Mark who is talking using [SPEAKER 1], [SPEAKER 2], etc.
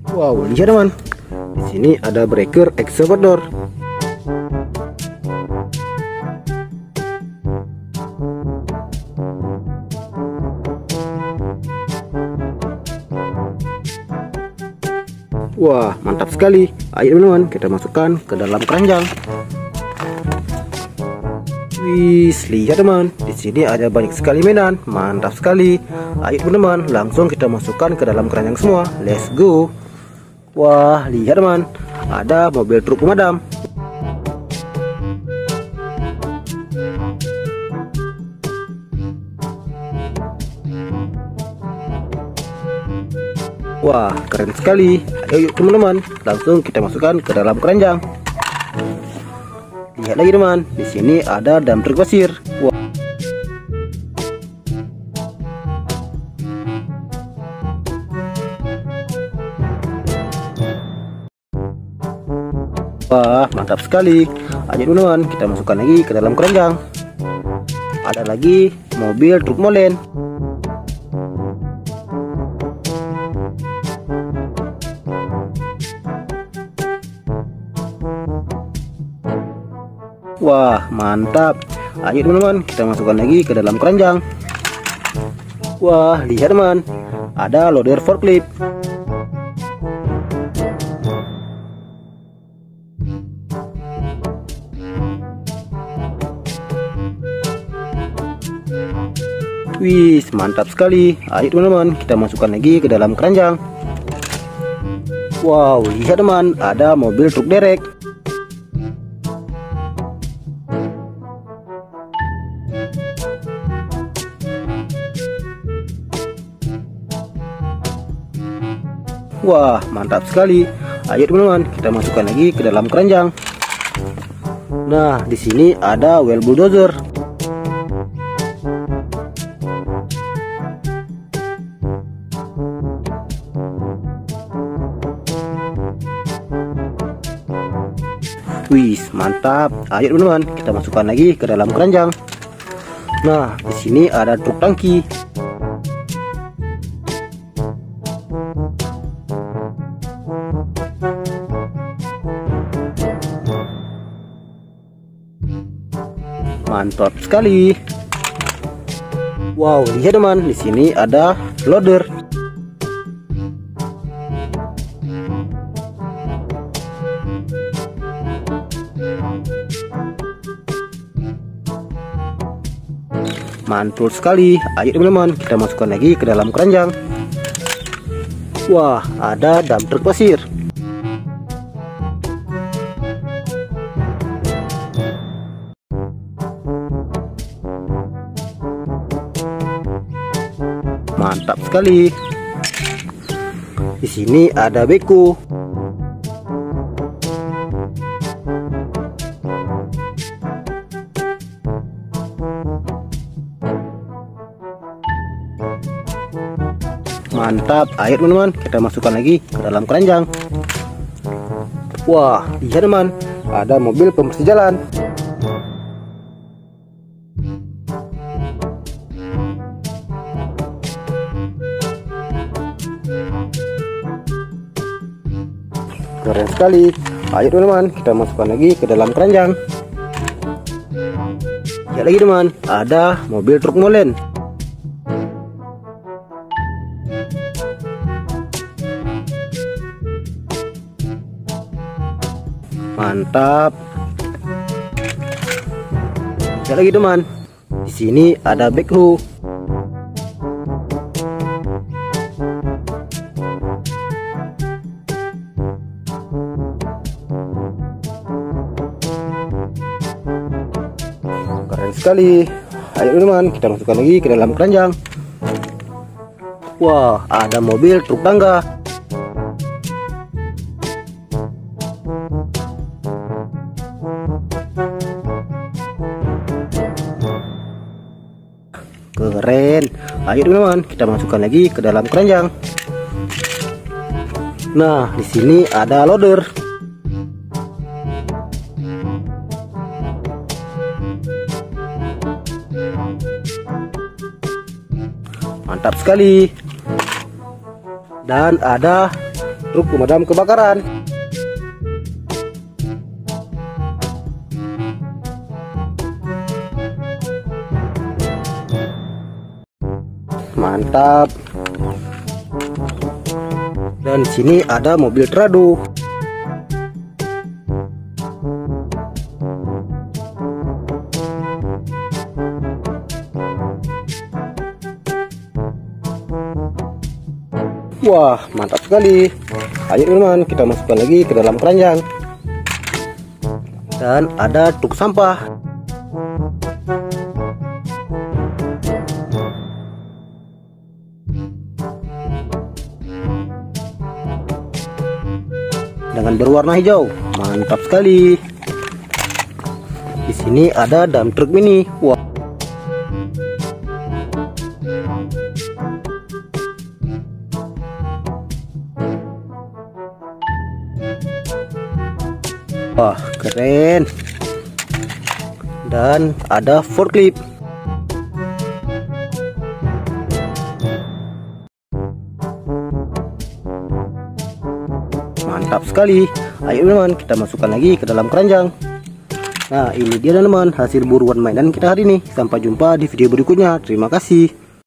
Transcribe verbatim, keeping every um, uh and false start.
[SPEAKER 1] Wow, lihat teman. Di sini ada breaker excavator. Wah, mantap sekali. Ayo teman-teman, kita masukkan ke dalam keranjang. Wih, lihat teman, di sini ada banyak sekali mainan. Mantap sekali. Ayo teman-teman, langsung kita masukkan ke dalam keranjang semua. Let's go. Wah, lihat teman, ada mobil truk pemadam. Wah, keren sekali. Ayo yuk teman-teman, langsung kita masukkan ke dalam keranjang. Lihat lagi teman, di sini ada dam truk pasir. Wah. Wah, mantap sekali. Ayo teman-teman, kita masukkan lagi ke dalam keranjang. Ada lagi mobil truk molen. Wah, mantap. Ayo teman-teman, kita masukkan lagi ke dalam keranjang. Wah, lihat teman, ada loader forklift. Wih, mantap sekali. Ayo teman-teman, kita masukkan lagi ke dalam keranjang. Wow, lihat teman, ada mobil truk derek. Wah, mantap sekali. Ayo teman-teman, kita masukkan lagi ke dalam keranjang. Nah, di sini ada well bulldozer. Wih, mantap. Ayo teman-teman, kita masukkan lagi ke dalam keranjang. Nah, di sini ada truk tangki. Mantap sekali. Wow, lihat teman, di sini ada loader. Mantul sekali. Ayo teman-teman, kita masukkan lagi ke dalam keranjang. Wah, ada dam truk pasir. Mantap sekali. Di sini ada beko. Mantap. Ayo teman-teman, kita masukkan lagi ke dalam keranjang. Wah, lihat teman, ada mobil pembersih jalan. Keren sekali. Ayo teman-teman, kita masukkan lagi ke dalam keranjang. Ya lagi teman, ada mobil truk molen. Mantap. Ya lagi teman, di sini ada backhoe. Keren sekali. Ayo teman, kita masukkan lagi ke dalam keranjang. Wah, ada mobil truk tangga. Keren. Ayo teman-teman, kita masukkan lagi ke dalam keranjang. Nah, di sini ada loader. Mantap sekali. Dan ada truk pemadam kebakaran. Mantap. Dan di sini ada mobil teradu. Wah, mantap sekali. Ayo teman-teman, kita masukkan lagi ke dalam keranjang. Dan ada truk sampah. Dengan berwarna hijau, mantap sekali. Di sini ada dump truck mini. Wah. Wah, keren. Dan ada forklift. Mantap sekali. Ayo teman-teman, kita masukkan lagi ke dalam keranjang. Nah, ini dia teman-teman hasil buruan mainan kita hari ini. Sampai jumpa di video berikutnya. Terima kasih.